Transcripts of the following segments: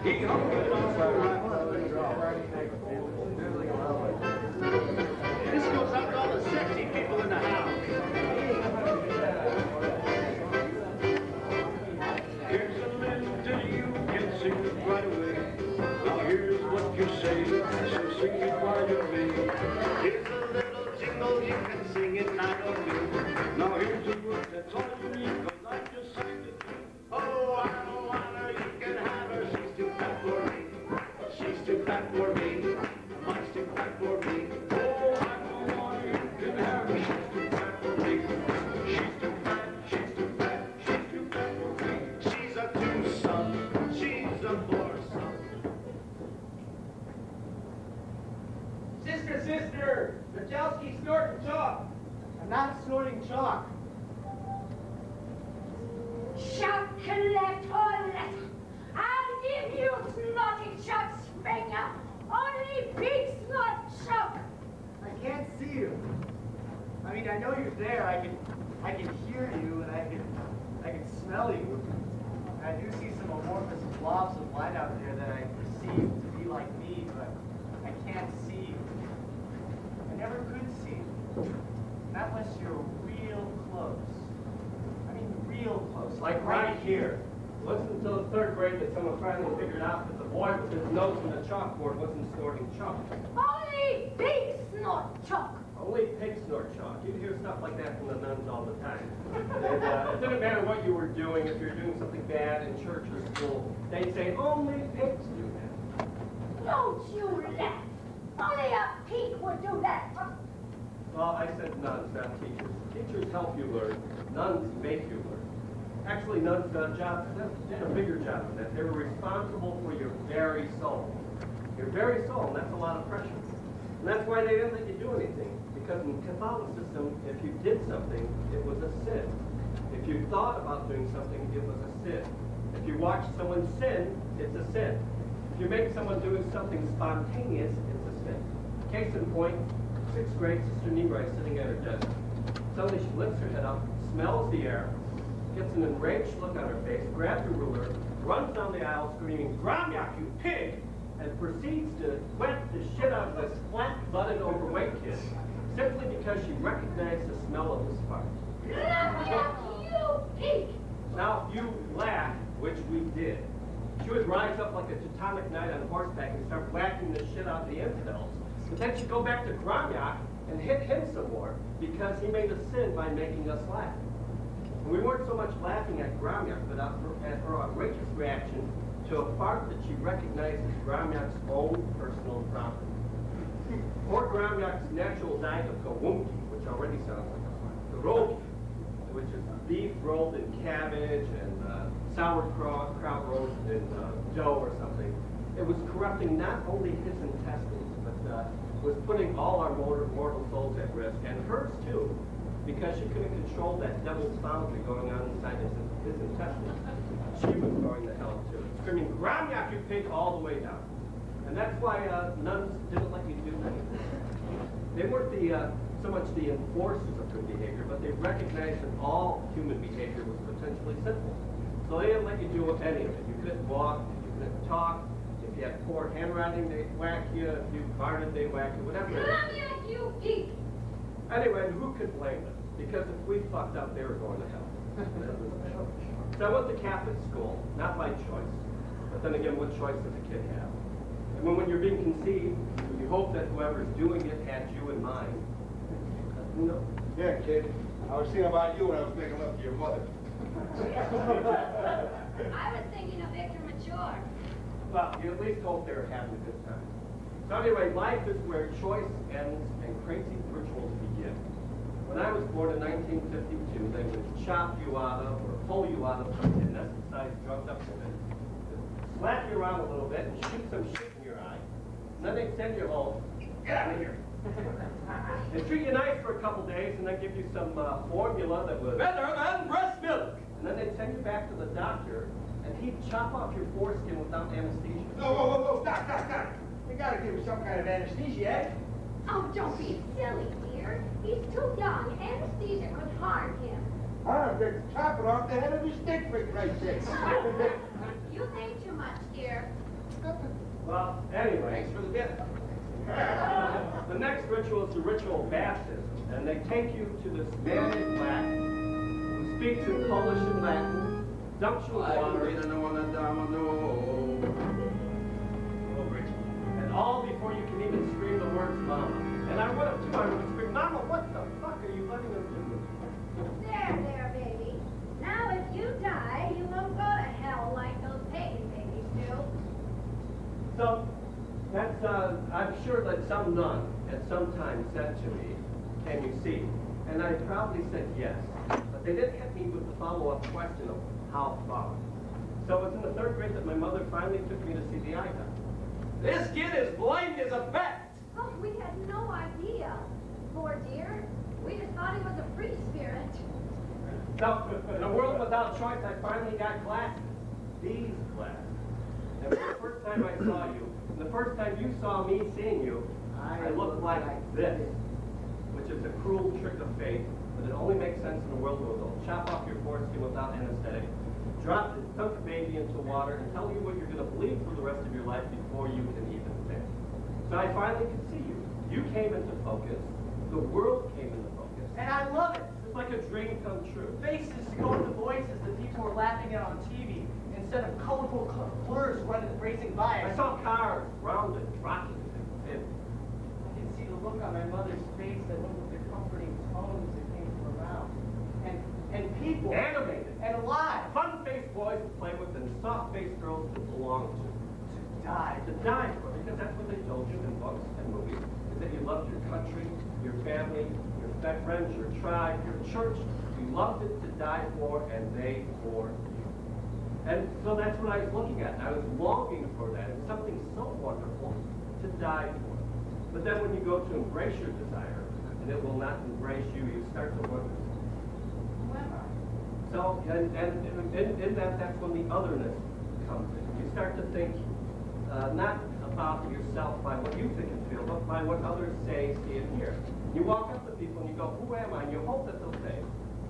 This goes out to all the sexy people in the house. Here's a little ditty you can sing it right away. Now here's what you say, so sing it while you're me. Here's a little jingle, you can sing it night or day. Now here's a word, that's all you need, 'cause I just sang it. Oh, I don't want her, you can have her, she's too fat for me. She's too fat for me, much too fat for me. Oh, I don't want her, you can have her, she's too fat for me. She's too fat, she's too fat, she's too fat for me. She's a twosome, she's a foursome. Sister, Majalski's snorting chalk. I'm not snorting chalk. Chocolate. I'll give you snorting chalk, Springer. Only big snort chalk. I can't see you. I mean, I know you're there. I can hear you, and I can smell you. And I do see some amorphous blobs of light out there that I perceive to be like me, but I can't see you. I never could see you. Not unless you're real close. I mean, real close. Like right here. It wasn't until the 3rd grade that someone finally figured out that the boy with his nose in the chalkboard wasn't snorting chalk. Only big snort chalk. Only pigs snort chalk. You'd hear stuff like that from the nuns all the time. And, it didn't matter what you were doing, if you were doing something bad in church or school, they'd say, only pigs do that. Don't you laugh. Only a pig would do that. Well, I said nuns, not teachers. Teachers help you learn. Nuns make you learn. Actually, nuns did a bigger job than that. They were responsible for your very soul. Your very soul, and that's a lot of pressure. And that's why they didn't let you do anything. Because in Catholicism, if you did something, it was a sin. If you thought about doing something, it was a sin. If you watch someone sin, it's a sin. If you make someone doing something spontaneous, it's a sin. Case in point, 6th grade, Sister Nimra is sitting at her desk. Suddenly she lifts her head up, smells the air, gets an enraged look on her face, grabs a ruler, runs down the aisle screaming, "Gramyak, you pig!" and proceeds to wet the shit out of this flat-butted, overweight kid, simply because she recognized the smell of his fart. Gramyak, you pig! Now, if you laugh, which we did, she would rise up like a Teutonic knight on horseback and start whacking the shit out of the infidels. But then she'd go back to Gramyak and hit him some more because he made a sin by making us laugh. And we weren't so much laughing at Gramyak, but at her outrageous reaction to a fart that she recognized as Gramyak's own personal property. Or Gramyak's natural diet of kawunki, which already sounds like a fart. Pierogi, which is beef rolled in cabbage and sauerkraut roasted in dough or something. It was corrupting not only his intestines, but was putting all our mortal souls at risk, and hers too, because she couldn't control that devil's boundary going on inside his intestines. She was going to hell too, screaming, "Gramyak, you pig," all the way down. And that's why nuns didn't let you do anything. They weren't so much the enforcers of good behavior, but they recognized that all human behavior was potentially sinful. So they didn't let you do any of it. You couldn't walk, you couldn't talk. If you had poor handwriting, they'd whack you. If you farted, they'd whack you, whatever. Gramyak, you pig! Anyway, who could blame them? Because if we fucked up, they were going to hell. So I went to Catholic school, not by choice. But then again, what choice does a kid have? And when you're being conceived, you hope that whoever's doing it had you in mind. Who knows? Yeah, kid. I was thinking about you when I was making love to your mother. I was thinking of Victor Mature. Well, you at least hope they're having a good time. So anyway, life is where choice ends and crazy rituals begin. When I was born in 1952, they would chop you out of or pull you out of some anesthetized, drugged up women, slap you around a little bit and shoot some shit in your eye. And then they'd send you home. Get out of here. They treat you nice for a couple days and then give you some formula that was better than breast milk. And then they'd send you back to the doctor and he'd chop off your foreskin without anesthesia. No, stop. You gotta give him some kind of anesthesia, eh? Oh, don't be silly, dear. He's too young. Anesthesia could harm him. I'm going to chop it off the head of his stick, for Christ's sake. You think too much, dear. Well, anyway, Thanks for the dinner. the next ritual is the ritual baptism, and they take you to this man in black who speaks in Polish and Latin, dumps you with water, and all before you can even scream the words "Mama." And I would have too. I would have screamed, "Mama, what the fuck are you letting them do?" There, baby. Now if you die, you won't go to hell like those pagan babies do. So, that's, I'm sure that some nun at some time said to me, "Can you see?" And I probably said yes. But they didn't hit me with the follow-up question of how far. So it was in the 3rd grade that my mother finally took me to see the eye doctor. This kid is blind as a bat. Oh, we had no idea. Poor dear. We just thought he was a free spirit. So, in a world without choice, I finally got glasses. These glasses. And the first time I saw you, and the first time you saw me seeing you, I looked like this, which is a cruel trick of fate, but it only makes sense in a world where they'll chop off your foreskin without anesthetic, drop the dunk baby into water, and tell you what you're going to believe for the rest of your life before you can even think. So I finally could see you. You came into focus. The world came into focus. And I love it. It's like a dream come true. Faces go to voices that people were laughing at on TV instead of colorful blurs racing by. I saw cars rounded, rocking, and I can see the look on my mother's face, that look with the comforting tones that came from her mouth. And people. animated. And alive. Fun-faced boys to play with and soft-faced girls to belong to. Died. To die for, because that's what they told you in books and movies, is that you loved your country, your family, your friends, your tribe, your church. You loved it to die for, and they for you. And so that's what I was looking at. I was longing for that. It's something so wonderful to die for. But then when you go to embrace your desire, and it will not embrace you, you start to wonder. Who am I? So, and in that, that's when the otherness comes in. You start to think not about yourself by what you think and feel, but by what others say, see, and hear. You walk up to people and you go, "Who am I?" And you hope that they'll say,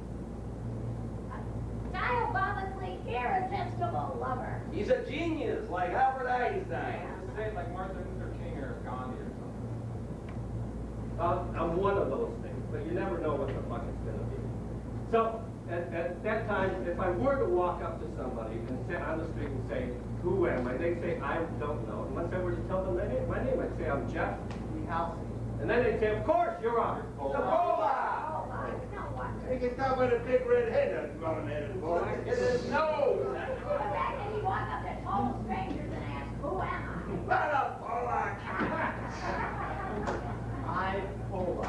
Diabolically irresistible lover. He's a genius, like Albert Einstein. Just say it like Martin Luther King or Gandhi or something. I'm one of those things, but you never know what the fuck it's going to be. So, at that time, if I were to walk up to somebody and sit on the street and say, "Who am I?" They'd say, "I don't know." Unless I were to tell them my name, I'd say, "I'm Jeff." And then they'd say, "Of course, you're Robert." The Bola! Oh, my, no wonder. You can tell by the big red head that's running in it, boy. It is nose. But then he walk up to total strangers and ask, "Who am I?" What a Pollock! I Pola.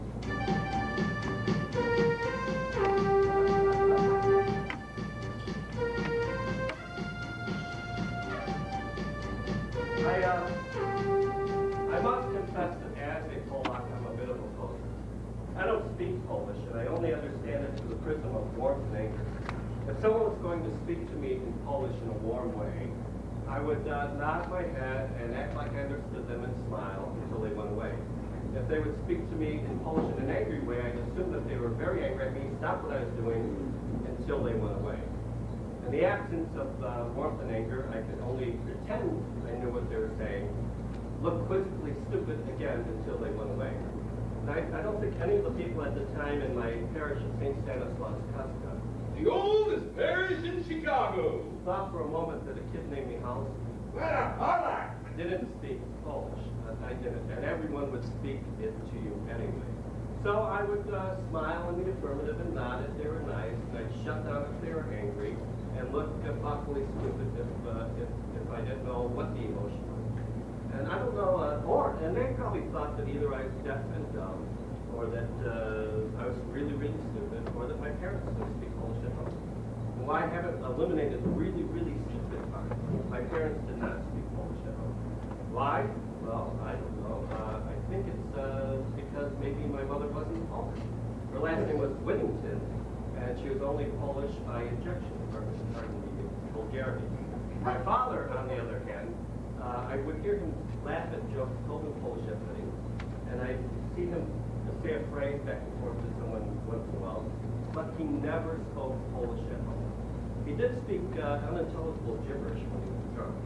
I must confess that as a Polak, I'm a bit of a poser. I don't speak Polish, and I only understand it through the prism of warmth and anger. If someone was going to speak to me in Polish in a warm way, I would nod my head and act like I understood them and smile until they went away. If they would speak to me in Polish in an angry way, I'd assume that they were very angry at me, stop what I was doing until they went away. In the absence of warmth and anger, I could only pretend I knew what they were saying, look quizzically stupid again until they went away. And I don't think any of the people at the time in my parish of St. Stanislaus Kostka, The oldest parish in Chicago. thought for a moment that a kid named Michal What a Pollock! didn't speak Polish. I didn't, and everyone would speak it to you anyway. So I would smile in the affirmative and nod if they were nice, and I'd shut down if they were angry, and look awfully stupid if I didn't know what the emotion was. And I don't know, and they probably thought that either I was deaf and dumb, or that I was really, really stupid, or that my parents didn't speak Polish at home. Well, I haven't eliminated the really, really stupid part. My parents did not speak Polish at home. Why? Well, I don't know. I think it's because maybe my mother wasn't Polish. Her last name was Whittington, and she was only Polish by injection, pardon the vulgarity. My father, on the other hand, I would hear him laugh at jokes told in Polish at weddings, and I'd see him say a phrase back and forth to someone once in a while, but he never spoke Polish at home. He did speak unintelligible gibberish when he was drunk,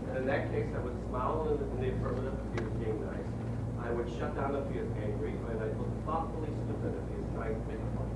And in that case, I would smile in the affirmative if he was being nice. I would shut down if he was angry, and I'd look thoughtfully stupid if he was trying to make fun.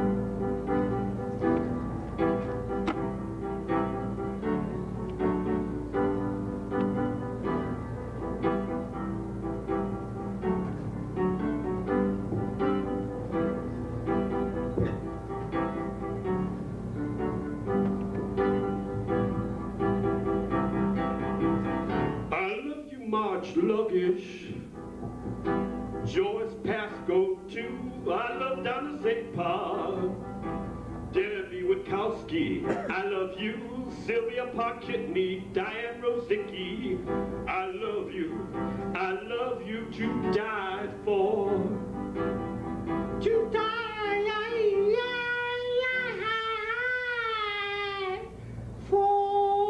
March Luggage, Joyce Pascoe too. I love Donna Zappa, Debbie Witkowski. I love you, Sylvia Parkitney, Diane Rosicki. I love you to die for. To die for.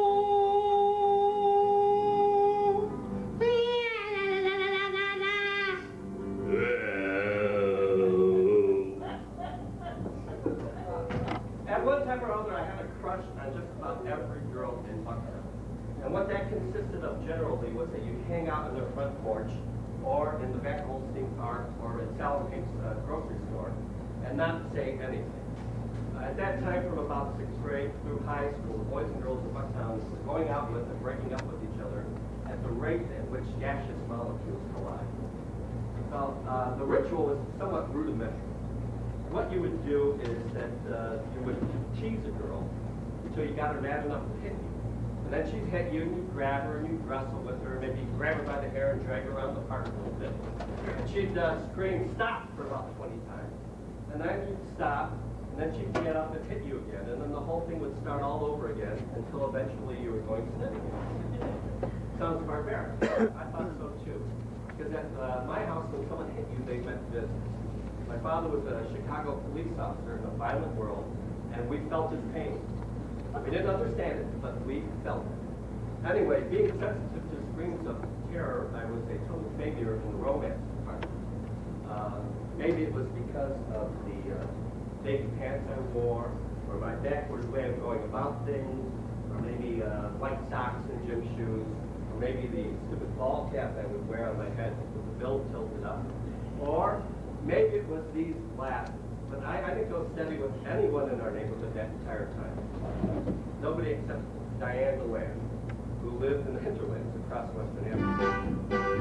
Every girl in Bucktown. And what that consisted of generally was that you'd hang out on their front porch or in the back of Holstein Park or at Salamanca's grocery store and not say anything. At that time, from about 6th grade through high school, the boys and girls in Bucktown were going out with and breaking up with each other at the rate at which gaseous molecules collide. So the ritual was somewhat rudimentary. What you would do is that you would tease a girl until you got her mad enough to hit you. And then she'd hit you and you'd grab her and you'd wrestle with her, maybe grab her by the hair and drag her around the park a little bit. And she'd scream, "Stop!" for about 20 times. And then you'd stop, and then she'd get up and hit you again. And then the whole thing would start all over again until eventually you were going to sit again. Sounds barbaric. I thought so too. Because at my house, when someone hit you, they meant business. My father was a Chicago police officer in a violent world, and we felt his pain. We didn't understand it, but we felt it. Anyway, being sensitive to screams of terror, I was a total failure in the romance department. Maybe it was because of the baggy pants I wore, or my backward way of going about things, or maybe white socks and gym shoes, or maybe the stupid ball cap I would wear on my head with the bill tilted up. Or maybe it was these glasses. But I didn't go steady with anyone in our neighborhood that entire time. Nobody except Diane DeLand, who lived in the hinterlands across Western Avenue.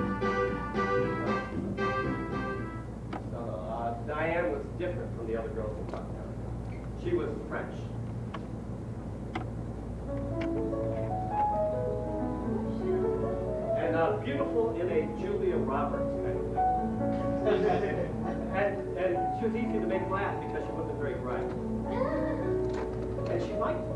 So, Diane was different from the other girls in Bucktown. She was French. And beautiful in a Julia Roberts kind of way. And she was easy to make laugh because she wasn't very bright. And she liked it.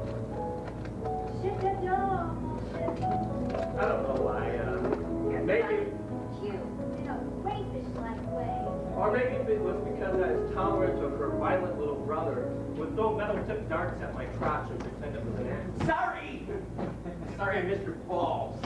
I don't know why. Maybe. Cute, in a rapish-like way. Or maybe it was because I was tolerant of her violent little brother who would throw metal-tipped darts at my crotch and pretend it was an axe. Sorry! Sorry I missed your balls.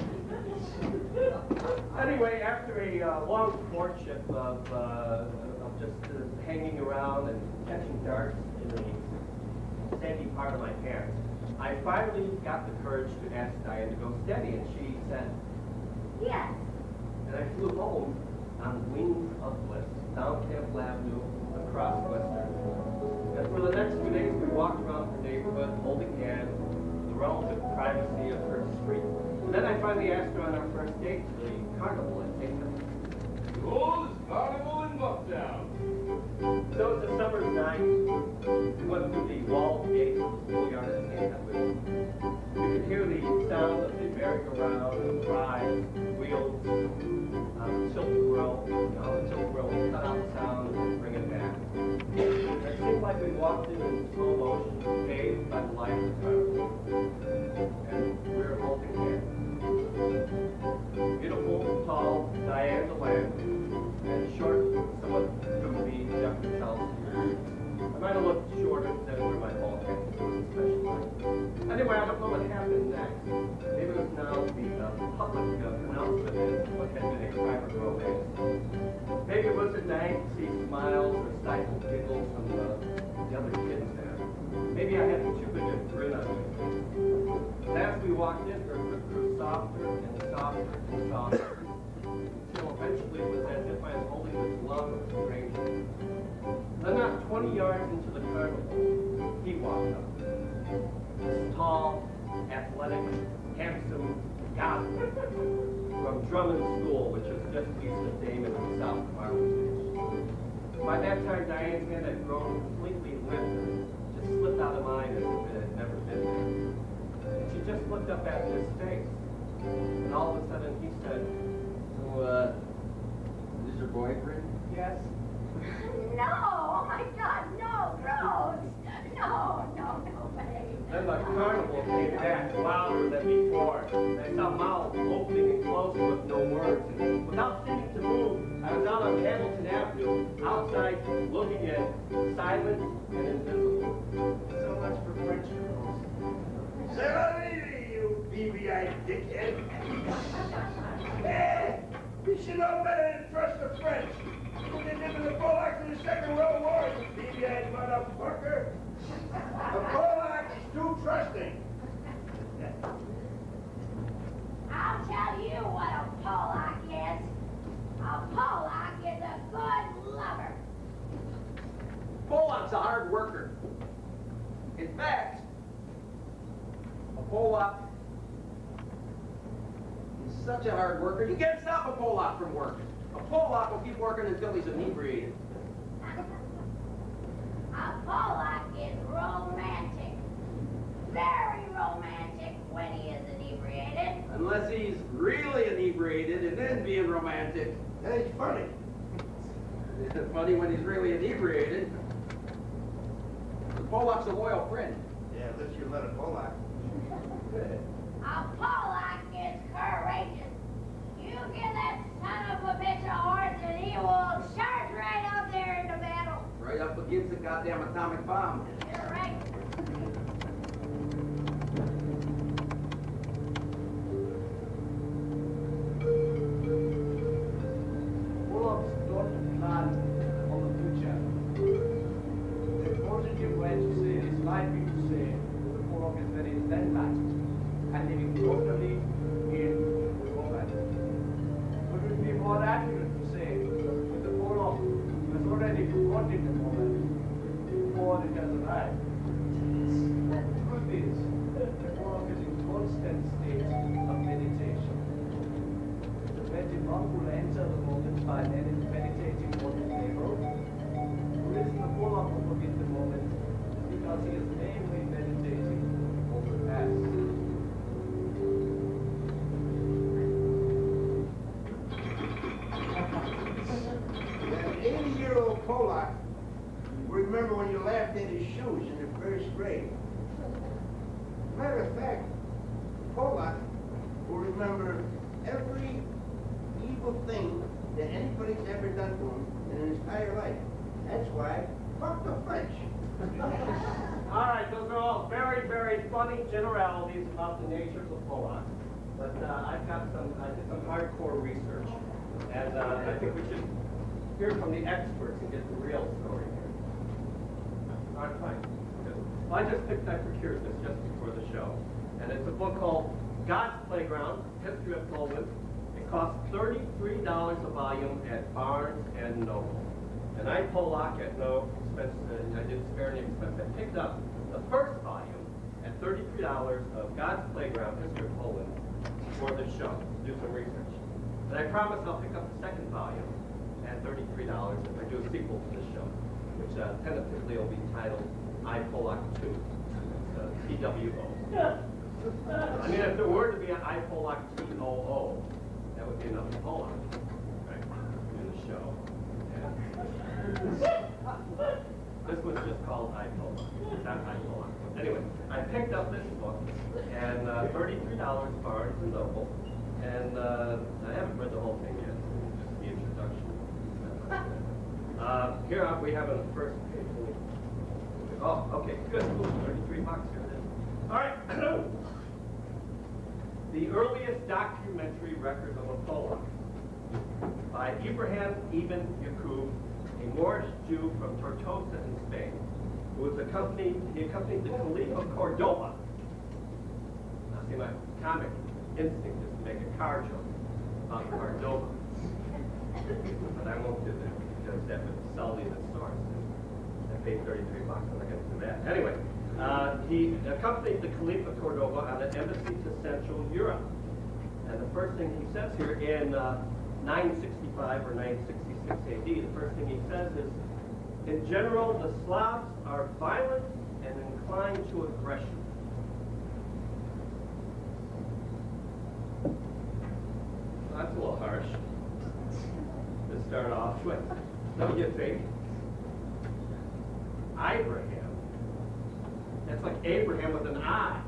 Anyway, after a long courtship of just hanging around and catching darts in the sandy part of my pants, I finally got the courage to ask Diane to go steady, and she said, Yes. and I flew home on wings of bliss, down Campbell Avenue, across Western. And for the next few days, we walked around her neighborhood, holding hands, the relative privacy of her street. And then I finally asked her on our first date to the carnival at St. The oldest carnival in Bucktown. So it was a summer's night. We went through the walled gates of the schoolyard at St. Edward. You could hear the sound of the merry-go-round and rides, wheels, tilt-a-whirl. The tilt-a-whirl would cut out the sound and bring it back. It seemed like we walked in slow motion, bathed by the light of the carnival. And we were holding hands. Beautiful, tall Diane DeLand, and short, somewhat goofy Jeffrey Chelsea. I might have looked shorter than where my ball cap was especially. Anyway, I don't know what happened next. Maybe it was now the public pronouncement as what had been a private romance. Maybe it was a night to see smiles or stifled giggles from the other kids there. Maybe I had too big a grin on my face. And as we walked in, her soft softer and softer and softer, until eventually it was as if I was holding this glove of a stranger. Then not 20 yards into the carnival, he walked up. This tall, athletic, handsome guy from Drummond School, which is just east of Damon and south of our station. By that time, Diane's hand had grown completely limp and just slipped out of mine as if it had never been there. She just looked up at his face, and all of a sudden he said, So, is this your boyfriend? yes. No! Oh my God, no, gross! No, babe. Then the carnival came back louder than before. I saw mouths opening and closing with no words. And without seeming to move, I was out on Hamilton Avenue, outside, looking in, silent and invisible. So much for French girls. Say la vie, you BB-eyed dickhead. Hey, you should know better than trust the French. When they lived in the Polacks in the Second World War, you BB-eyed motherfucker. The Polak is too trusting. I'll tell you what a Polak is. A Polak is a good lover. Polak's a hard worker. In fact, a Polak is such a hard worker, you can't stop a Polak from working. A Polak will keep working until he's inebriated. A Polak is romantic. Very romantic when he is inebriated. Unless he's really inebriated and then being romantic. That is funny. It's funny when he's really inebriated. The Polak's a loyal friend. Yeah, unless you let a Polak. A Polak is courageous. You give that son of a bitch a horse and he will charge right up there into battle. Right up against the goddamn atomic bomb. You're right. Polacks don't plan on the future. The positive way to say it is likely to say the Polak is very pragmatic and living totally in the moment. But it would be more accurate to say that the Polak has already forgotten the moment before it has arrived. The truth is, the Polak is in constant state of meditation. The one will enter the moment by meditating on the table. The reason the Polak will forget the moment is because he is mainly meditating on the past. An 80-year-old Polak will remember when you laughed at his shoes in the first grade. Matter of fact, Polak will remember every evil thing that anybody's ever done to him in his entire life. That's why, fuck the French. All right, those are all very, very funny generalities about the nature of the Polak. But I did some hardcore research, and I think we should hear from the experts and get the real story here. All right, fine. Good. Well, I procured this just before the show, and it's a book called God's Playground: History of Poland. It costs $33 a volume at Barnes and Noble. And I, Polak, at no expense, I didn't spare any expense. I picked up the first volume at $33 of God's Playground: History of Poland for the show, to do some research. And I promise I'll pick up the second volume at $33 if I do a sequel to the show, which tentatively will be titled I, Polak 2. It's TWO. I mean, if there were to be an I, Polak TOO, that would be another Polak, right, in the show. And this was just called I, Polak, not I, Polak. Anyway, I picked up this book, and $33 Barnes and Noble, and I haven't read the whole thing yet, just the introduction. Here we have on the first page. Oh, okay, good. Ooh, 33 bucks, here it is. All right. The earliest documentary record of a Polak by Ibrahim Ibn Yaqub, a Moorish Jew from Tortosa in Spain, who was he accompanied the Caliph of Cordoba. Now see my comic instinct is to make a car joke about Cordova. But I won't do that because that would sell me the source. I paid $33. I'm not going to do that. Anyway, he accompanied the Caliph of Cordova on an embassy to Central Europe. And the first thing he says here in 965 or 966 AD, the first thing he says is, in general, the Slavs are violent and inclined to aggression. Well, that's a little harsh to start off with. Don't you think? Ibrahim. That's like Abraham with an I.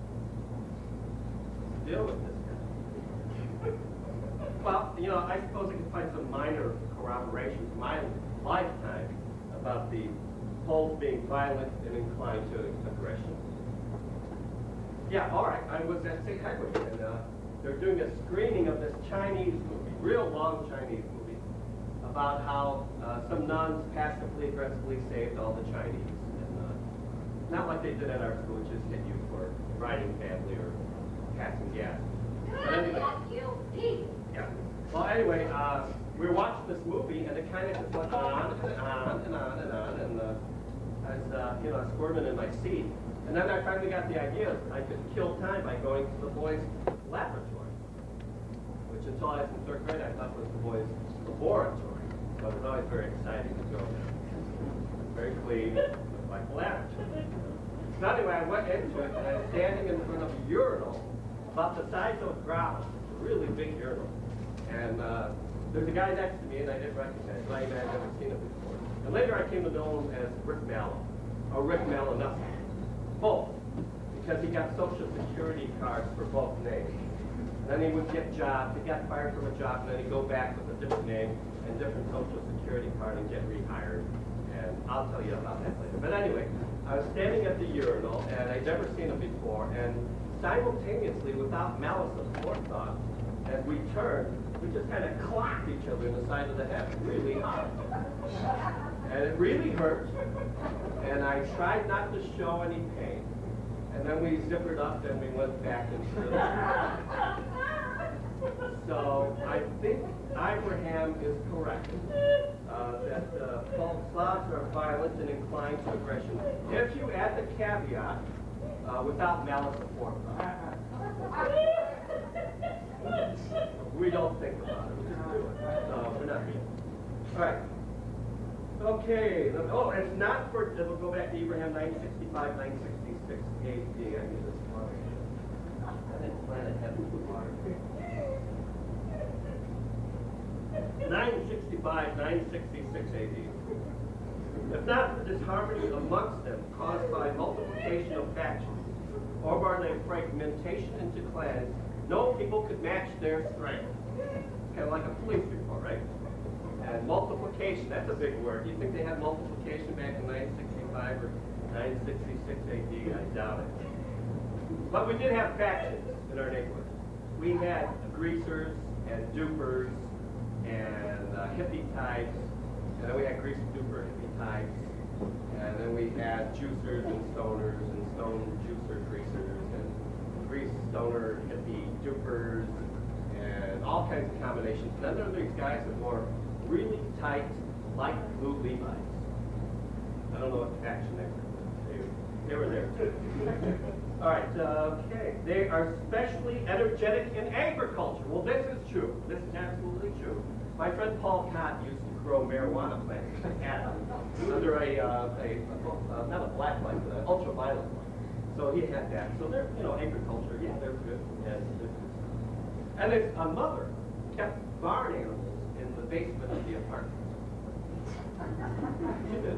Let's deal with this guy. Well, you know, I suppose I could find some minor corroborations in my lifetime about the Poles being violent and inclined to aggression. Yeah, all right. I was at St. Edward, and they're doing a screening of this Chinese movie, real long Chinese movie, about how some nuns passively, aggressively saved all the Chinese. And, not like they did at our school, which is hit you for riding badly or passing gas. But anyway, yeah. Well, anyway, we were watching this movie, and it kind of just went on and on and on and on, and I was, you know, squirming in my seat. And then I finally got the idea I could kill time by going to the boys' laboratory, which until I was in 3rd grade I thought was the boys' laboratory. So it was always very exciting to go there. Very clean, like a laboratory. So anyway, I went into it, and I was standing in front of a urinal about the size of a grouse, a really big urinal. And there's a guy next to me, and I didn't recognize him. I'd never seen him before. And later I came to know him as Rick Mallow, or Rick Malinowski. Both, because he got Social Security cards for both names. And then he would get jobs. He got fired from a job, and then he'd go back with a different name and different Social Security card and get rehired. And I'll tell you about that later. But anyway, I was standing at the urinal, and I'd never seen him before, and simultaneously, without malice of forethought, as we turned, we just kind of clocked each other in the side of the head really hard. And it really hurt. And I tried not to show any pain. And then we zippered up and we went back into the So I think Ibrahim is correct. That Slavs are violent and inclined to aggression. If you add the caveat, without malice aforethought. We don't think about it. We just do it. No, we're not being. All right. Okay. Oh, it's not for. We'll go back to Abraham 965, 966 AD. I knew this one. I didn't plan ahead with the water. 965, 966 AD. If not for disharmony amongst them caused by multiplication of factions, or by their fragmentation into clans, no people could match their strength. Kind of like a police report, right? And multiplication, that's a big word. Do you think they had multiplication back in 965 or 966 AD? I doubt it. But we did have factions in our neighborhood. We had greasers and dupers and hippie types. And then we had greaser, duper, hippie types. And then we had juicers and stoners and stone juicer greasers and grease stoner hippie dupers and all kinds of combinations. And then there were these guys that wore really tight, light blue Levi's. I don't know what faction they were. They were there too. All right, okay. They are especially energetic in agriculture. Well, this is true. This is absolutely true. My friend Paul Cott used to grow marijuana plants under not a black light, but an ultraviolet light. So he had that. So they're, you know, agriculture, yeah, they're good. Yes, they're good. And his mother kept barn animals in the basement of the apartment. She did.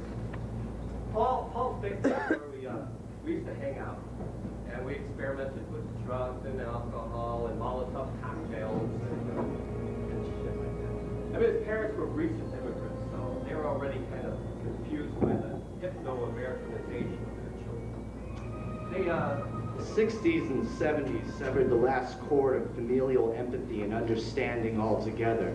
Paul's basement is where we used to hang out. And we experimented with drugs and alcohol and Molotov cocktails and shit like that. I mean, his parents were recent immigrants, so they were already kind of confused by the hypno-Americanization of their children. The 60s and 70s severed the last cord of familial empathy and understanding altogether.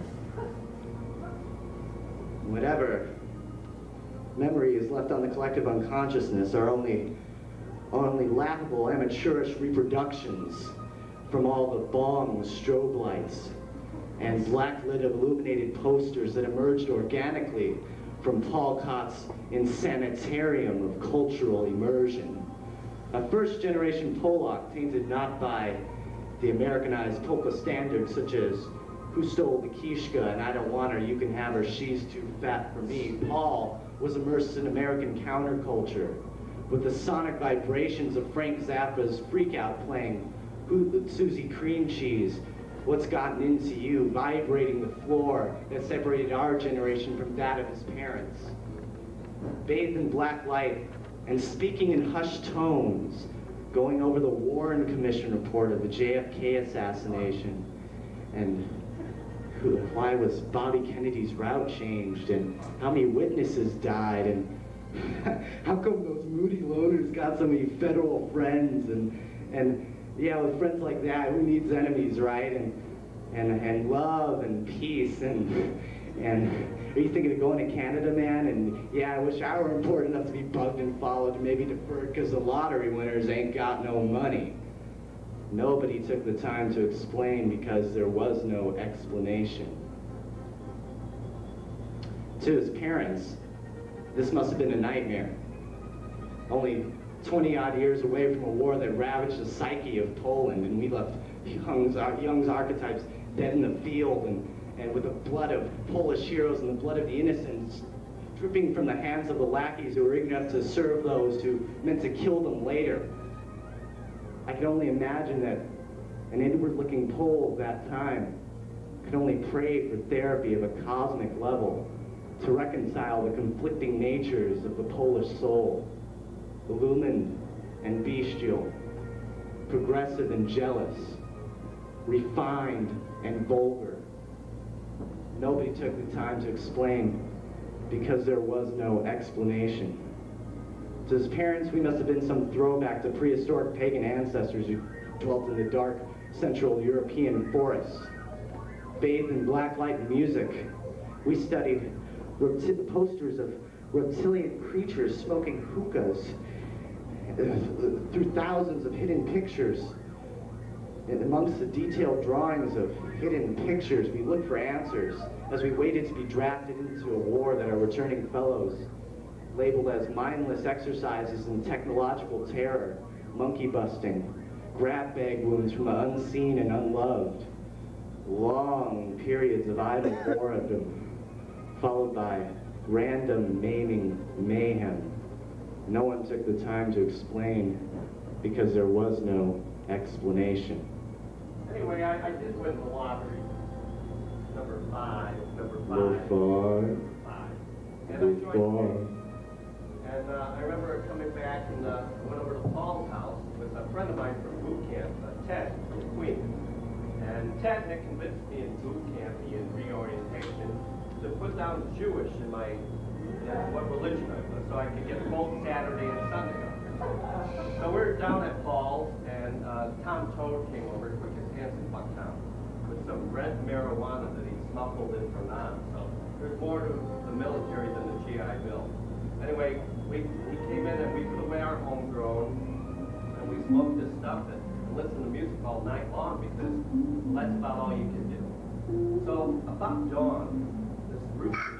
Whatever memory is left on the collective unconsciousness are only laughable, amateurish reproductions from all the bong strobe lights and blacklit illuminated posters that emerged organically from Paul Cott's insanitarium of cultural immersion. A first-generation Polak tainted not by the Americanized polka standards such as "Who stole the Kishka?" and "I don't want her, you can have her, she's too fat for me." Paul was immersed in American counterculture with the sonic vibrations of Frank Zappa's Freak Out playing Susie Cream Cheese, What's Gotten Into You, vibrating the floor that separated our generation from that of his parents. Bathed in black light and speaking in hushed tones, going over the Warren Commission report of the JFK assassination, and why was Bobby Kennedy's route changed, and how many witnesses died, and how come those moody loners got so many federal friends, and yeah, with friends like that, who needs enemies, right? And love and peace, and are you thinking of going to Canada, man? And yeah, I wish I were important enough to be bugged and followed and maybe deferred because the lottery winners ain't got no money. Nobody took the time to explain because there was no explanation. To his parents, this must have been a nightmare. Only 20-odd years away from a war that ravaged the psyche of Poland, and we left young archetypes dead in the field, and with the blood of Polish heroes and the blood of the innocents dripping from the hands of the lackeys who were ignorant enough to serve those who meant to kill them later. I could only imagine that an inward-looking Pole of that time could only pray for therapy of a cosmic level to reconcile the conflicting natures of the Polish soul, illumined and bestial, progressive and jealous, refined and vulgar. Nobody took the time to explain because there was no explanation. To his parents, we must have been some throwback to prehistoric pagan ancestors who dwelt in the dark Central European forests. Bathed in black light and music, we studied posters of reptilian creatures smoking hookahs through thousands of hidden pictures. And amongst the detailed drawings of hidden pictures, we looked for answers as we waited to be drafted into a war that our returning fellows labeled as mindless exercises in technological terror, monkey busting, grab bag wounds from the unseen and unloved, long periods of idle boredom, followed by random maiming mayhem. No one took the time to explain because there was no explanation. Anyway, I did win the lottery. Number five. And I joined. And I remember coming back and went over to Paul's house with a friend of mine from boot camp, Ted from Queens. And Ted had convinced me in boot camp, in reorientation, to put down Jewish in my what religion I was, so I could get both Saturday and Sunday off. So we were down at Paul's, and Tom Toad came over, quick as hands in Bucktown, with some red marijuana that he smuggled in from Nam. So there's more to the military than the GI Bill. Anyway, we came in and we put away our homegrown, and we smoked this stuff and listened to music all night long because that's about all you can do. So about dawn, this rooster,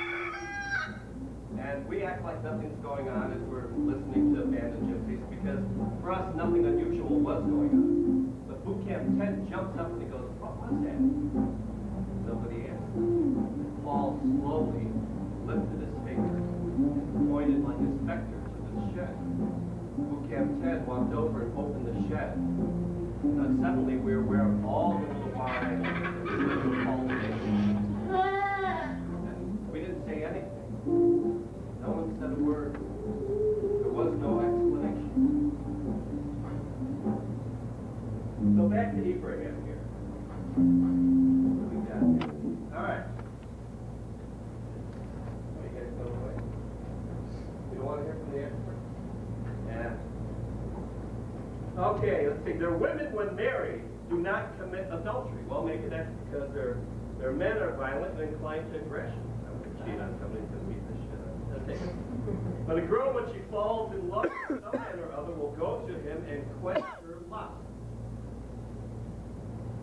and we act like nothing's going on as we're listening to Abandoned Gypsies because for us nothing unusual was going on. But boot camp Ted jumps up and he goes, "What was that?" Nobody answered. Paul slowly lifted his finger, pointed like a specter to the shed. Boot camp Ted walked over and opened the shed. And suddenly we were aware of all the little wires and we didn't say anything. No one said a word. There was no explanation. So back to Ibrahim here. What do we got here? All right. You guys go away. You don't want to hear from the expert? Yeah. Okay, let's see. Their women, when married, do not commit adultery. Well, maybe that's because their men are violent and inclined to aggression. I would cheat on somebody to beat the shit out of them. But a girl, when she falls in love with some man or other, will go to him and quench her lust.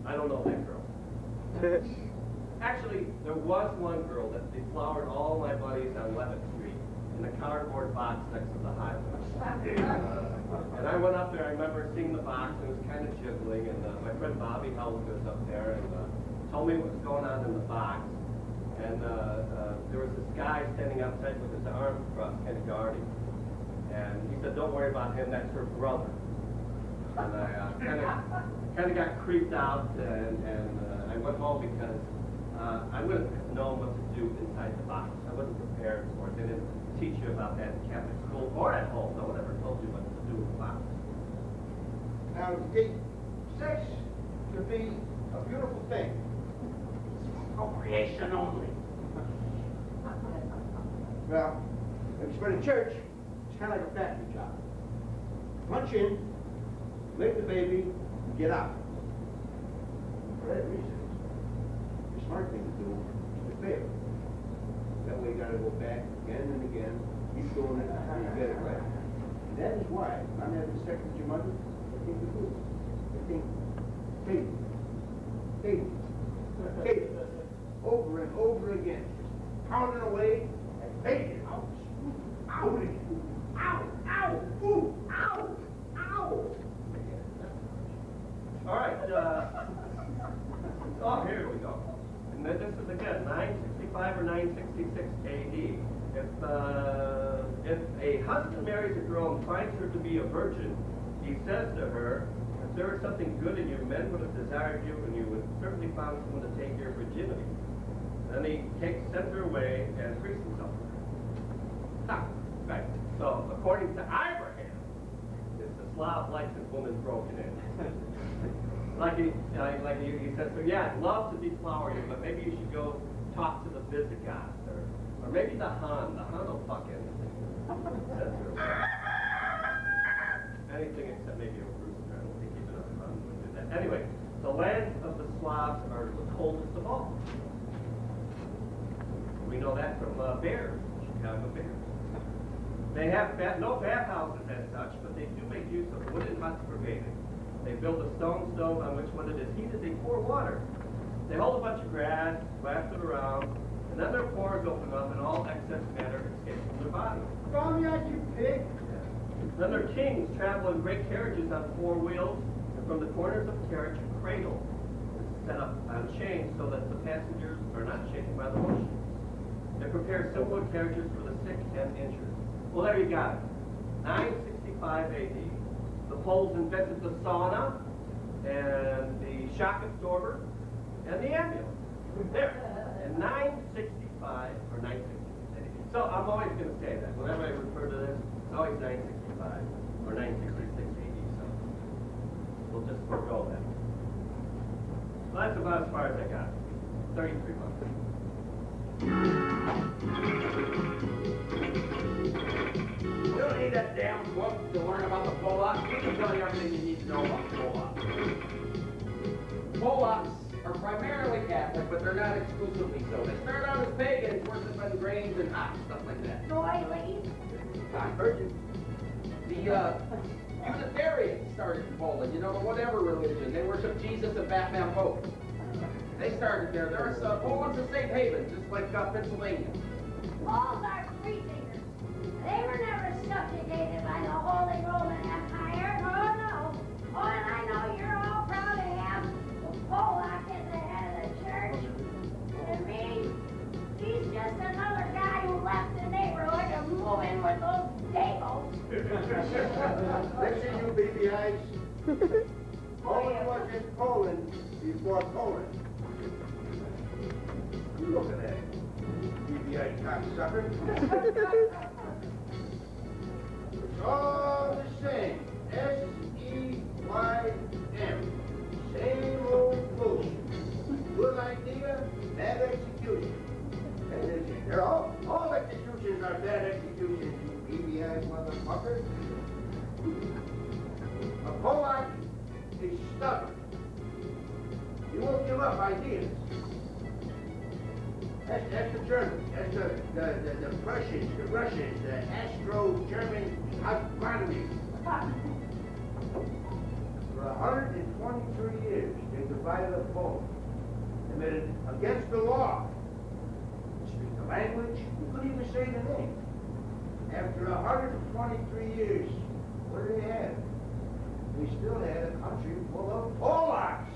I don't know that girl. Actually, there was one girl that deflowered all my buddies on 11th Street in a cardboard box next to the highway. And I went up there, I remember seeing the box, and it was kind of jiggling, and my friend Bobby Helga was up there and told me what was going on in the box. And there was this guy standing outside with his arms crossed, kind of guarding. And he said, don't worry about him, that's her brother. And I kind of got creeped out, and I went home because I wouldn't have known what to do inside the box. I wasn't prepared for it. They didn't teach you about that in Catholic school or at home. No one ever told you what to do with the box. Now, sex could be a beautiful thing. Procreation only. Well, if it's for the church, it's kind of like a factory job. Punch in, make the baby, and get out. For that reason, the smart thing to do is to fail. That way you gotta go back again and again, keep doing it until you get it right. And that is why, when I'm having sex with your mother, I think we do. I think, Katie, over and over again, pounding away, and banging. Ouch, ow, ow, ow, ooh, ow, ow. All right. Oh, here we go. And then this is again 965 or 966 AD. If a husband marries a girl and finds her to be a virgin, he says to her, if there was something good in you, men would have desired you, and you would certainly found someone to take your virginity. Then he sends her away and frees himself. Ah, right. So according to Abraham, it's the Slav license woman broken in. Like he says, so yeah, I'd love to deflower you, but maybe you should go talk to the Visigoths, or maybe the Han. The Han will fuck anything. Anything except maybe a rooster. I don't think even a Han would do that. Anyway, the land of the Slavs are the coldest of all. We know that from Bears, Chicago Bears. They have no bathhouses as such, but they do make use of wooden huts for bathing. They build a stone stove on which, when it is heated, they pour water. They hold a bunch of grass, blast it around, and then their pores open up and all excess matter escapes from their body. Call me out, you pig. Then their kings travel in great carriages on 4 wheels, and from the corners of the carriage, a cradle is set up on chains so that the passengers are not shaken by the motion. They prepare similar carriages for the sick and injured. Well, there you got it. 965 AD. The Poles invented the sauna, and the shock absorber, and the ambulance. There. In 965 or 966 AD. So I'm always going to say that. Whenever I refer to this, it's always 965 or 966 AD. So we'll just forego that. Well, that's about as far as I got. 33 months. You don't need that damn book to learn about the Polacks. We can tell you everything you need to know about the Polacks. Polacks are primarily Catholic, but they're not exclusively so. They started out as pagans, worshiping grains and hops, stuff like that. Doilies. I'm virgin. The Unitarians started in Poland, you know, the whatever religion. They worship Jesus and Batman Pope. They started there. There's Poland's a safe haven, just like Pennsylvania. Poles are free thinkers. They were never subjugated by the Holy Roman Empire. No, no. Oh, and I know you're all proud to have the Polak as the head of the church. To me, he's just another guy who left the neighborhood to move in with those Dables. Listen, you BBIs. Poland was in Poland before Poland. You look at that, BBI cocksucker. It's all the same. SEYM. Same old bullshit. Good idea, bad execution. And they're all executions are bad executions, you BBI motherfucker. A Polak is stubborn. He won't give up ideas. That's the Germans. That's the Prussians, the Russians, the Austro-German autonomy. For 123 years, They divided the Poland. They made it against the law. You speak the language, you couldn't even say the name. After 123 years, what do they have? They still had a country full of Polacks.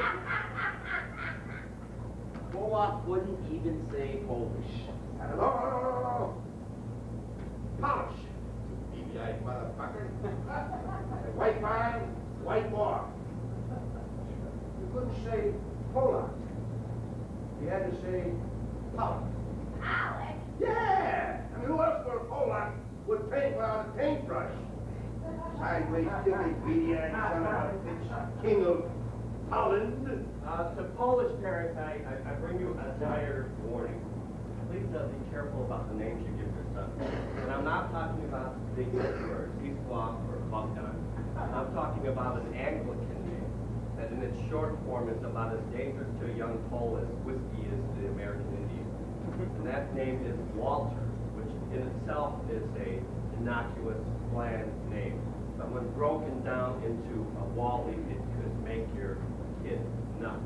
Polak wouldn't even say Polish. No. Polish. BBI motherfucker. White man, white boy. You couldn't say Polak. You had to say Polak. Alex! Yeah! I mean, who else but a Polak would paint without a paintbrush? Sideways, dilly, beady, son of a bitch, king of Holland. To Polish parents, I bring you a dire warning. Please be careful about the names you give your son. And I'm not talking about big words, Wisław or Bogdan. I'm talking about an Anglican name that in its short form is about as dangerous to a young Pole as whiskey is to the American Indian. And that name is Walter, which in itself is a innocuous, bland name. But when broken down into a Wally, it could make your kid nuts.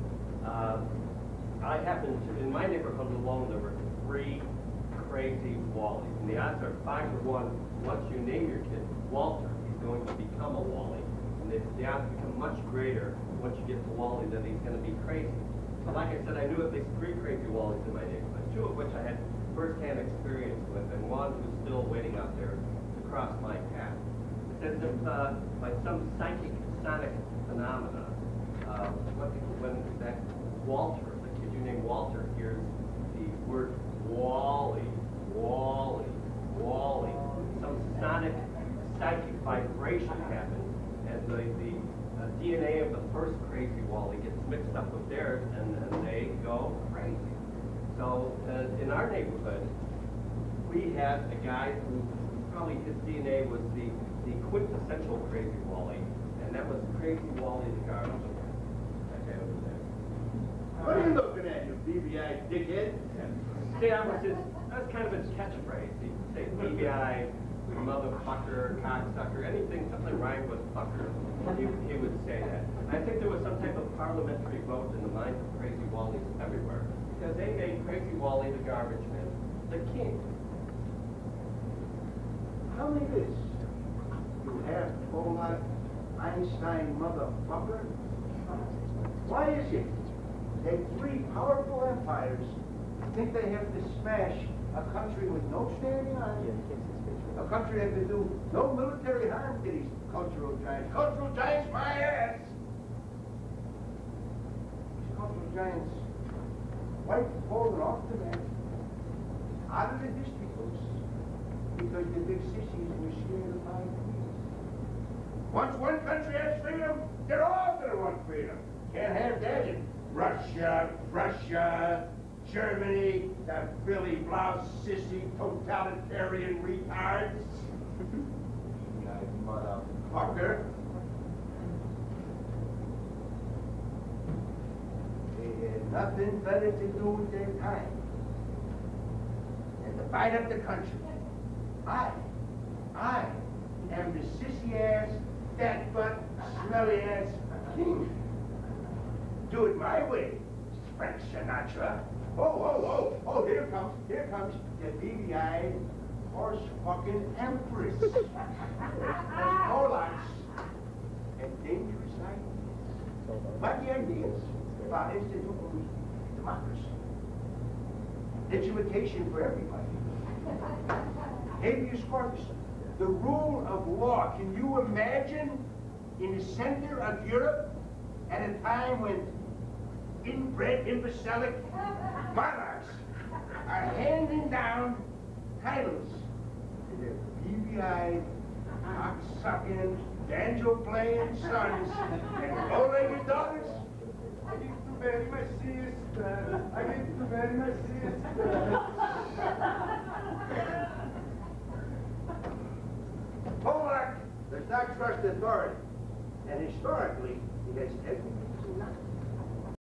I happened to, in my neighborhood alone, there were 3 crazy Wallies. And the odds are 5 to 1, once you name your kid Walter, he's going to become a Wally. And the odds become much greater once you get to Wally that he's going to be crazy. So like I said, I knew at least 3 crazy Wallies in my neighborhood, 2 of which I had first-hand experience with, and one who's still waiting out there to cross my path. It's as if by some psychic sonic phenomena, when that Walter, the kid you named Walter, hears the word Wally, Wally, Wally, some sonic psychic vibration happens, and the DNA of the first crazy Wally gets mixed up with theirs, and they go crazy. So in our neighborhood, we had a guy who probably his DNA was the quintessential crazy Wally, and that was Crazy Wally the garbage man. That guy over there. What are you looking at, you BBI dickhead? See, that was kind of his catchphrase. He'd say BBI, motherfucker, cocksucker, anything, something rhymed with fucker. He would say that. And I think there was some type of parliamentary vote in the minds of Crazy Wallies everywhere, because they made Crazy Wally the garbage man the king. Tell me this. You have Polak Einstein motherfucker? Why is it that 3 powerful empires think they have to smash a country with no standing army? A country that can do no military harm to these cultural giants. Cultural giants, my ass! These cultural giants wiped Poland off the map, out of the history books, because the big sissies were scared of my freedom. Once one country has freedom, they're all going to want freedom. Can't have that in Russia, Prussia, Germany, the Billy Blouse sissy totalitarian retards. You motherfucker. They had nothing better to do with their time than to fight up the country. I am the sissy-ass, fat-butt, smelly-ass king. Do it my way, Frank Sinatra. Oh, here comes the BBI horse-fucking empress. Those Polacks and dangerous ideas. But the ideas about institutional democracy, education for everybody, habeas corpus, the rule of law. Can you imagine in the center of Europe at a time when inbred, imbecilic monarchs are handing down titles to their BBI, cock-sucking, banjo-playing sons and bow-legged daughters? I need to bury my sister. I need to bury my sister. Polak does not trust authority, and historically, he has everything to not.